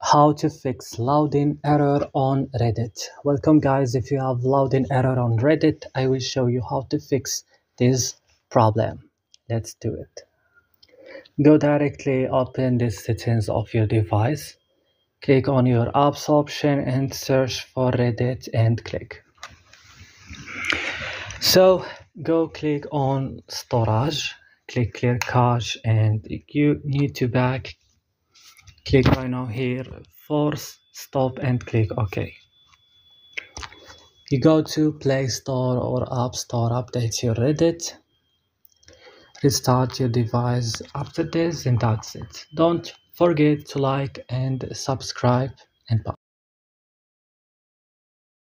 How to fix loading error on Reddit. Welcome guys, if you have loading error on Reddit, I will show you how to fix this problem. Let's do it. Go directly open the settings of your device. Click on your apps option and search for Reddit and click. So go click on storage, click clear cache and you need to back. Click right now here, force stop and click OK. You go to Play Store or App Store, update your Reddit, restart your device after this, and that's it. Don't forget to like and subscribe and bye.